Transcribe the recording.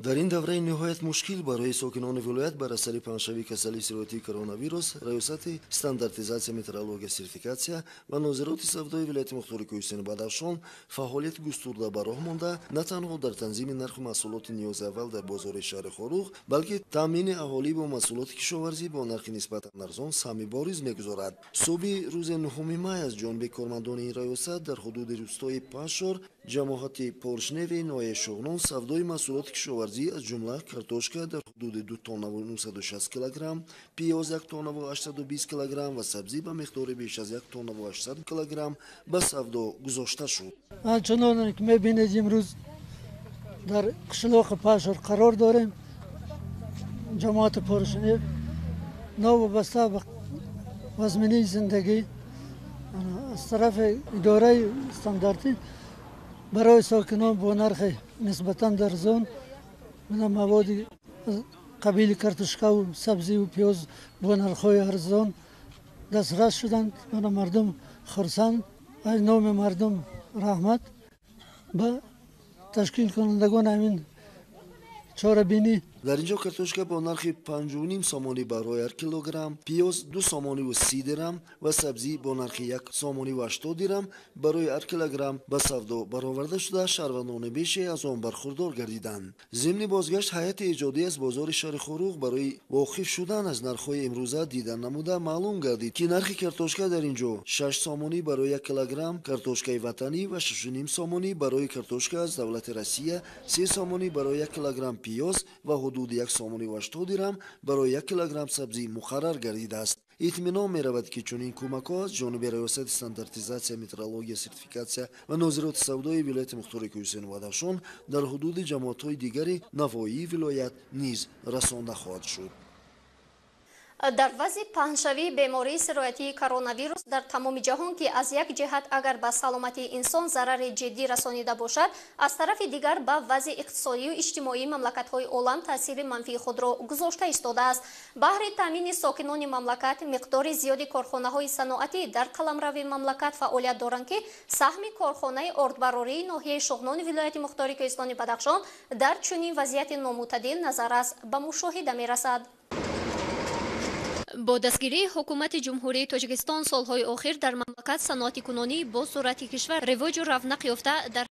дар ин давраи ниҳоят мушкил барои сокинони вилоят бар асари панҷшавии касали сироятии коронавирус раёсати стандартизатсия метеорология сертификатсия ва нозироти савдои вилояти мухтори кӯҳистони бадахшон фаъолияти густурда ба роҳ монда на танҳо дар танзими нархи маҳсулоти ниёзи аввал дар бозори шаҳри Хорух, балки таъмини аҳолӣ бо маҳсулоти кишоварзӣ бо нархи нисбатан арзон сами бориз мегузорад. Суби рӯзи 9 май аз ҷониби кормандони ин раёсат дар ҳудуди рӯстои Пашор, ҷамоати Поршневи ноҳияи Шуғнон савдои маҳсулоти кишоварзӣ аз ҷумла картошка дар ҳудуди 2 тоннаву 960 килограмм, пиёз 1 тоннаву 820 килограмм ва сабзӣ ба миқдори беш аз 1 тоннаву 800 килограмм ба савдо гузошта шуд. Чунон ки мебинед имрӯз дар қишлоқи Пашор қарор дорем. ҷамоати Поршнев новобаста ба вазминии зиндагӣ аз тарафи идораи стандартӣ барои сокинон бо нархи нисбатан арзон маводи қабили картошкаву сабзиву пиёз бо нархҳои арзон дастрас шуданд. Мардум хурсанд. аз номи мардум раҳмат ба ташкилкунандагони ҳамин чорабинӣ. дар ин ҷо картошка бо нархи 5.5 сомонӣ барои 1 килограмм, пиёз 2 сомониву 30 дирам ва сабзӣ бо нархи 1 сомониву 80 дирам барои 1 килограмм ба савдо бароварда шуда шаҳрвандони беше аз он бархурдор гардиданд. зимни бозгашт ҳайати эҷодӣ аз бозори шаҳри Хорух барои воқиф шудан аз нархҳои имрӯза дидан намуда маълум гардид, ки нархи картошка дар ин ҷо 6 сомонӣ барои 1 килограмм картошкаи ватанӣ ва 6.5 сомонӣ барои картошка аз давлати Россия, 3 сомонӣ барои 1 килограмм пиёз ва ҳудуди 1 сомониву 80 дирам барои 1 килограмм сабзӣ муқаррар гардидааст. итминон меравад, ки чунин кӯмакҳо аз ҷониби раёсати стандартизатсия метеорология сертификатсия ва нозироти савдои вилояти мухтори кӯҳистони Бадахшон дар ҳудуди ҷамоатҳои дигари навоии вилоят низ расонда хоҳад шуд. дар вазъи паҳншавии бемории сироятии коронавирус дар тамоми ҷаҳон, ки аз як ҷиҳат агар ба саломатии инсон зарари ҷиддӣ расонида бошад, аз тарафи дигар ба вазъи иқтисодию иҷтимоии мамлакатҳои олам таъсири манфии худро гузошта истодааст. баҳри таъмини сокинони мамлакат миқдори зиёди корхонаҳои саноатӣ дар қаламрави мамлакат фаъолият доранд, ки саҳми корхонаи ордбарории ноҳияи Шуғнони вилояти мухтори кӯҳистони Бадахшон дар чунин вазъияти номӯътадил назаррас ба мушоҳида мерасад. бо дастгирии ҳукумати ҷумҳурии Тоҷикистон солҳои охир дар мамлакат саноати кунонӣ бо суръати кишвар ривоҷу равнақ ёфта дар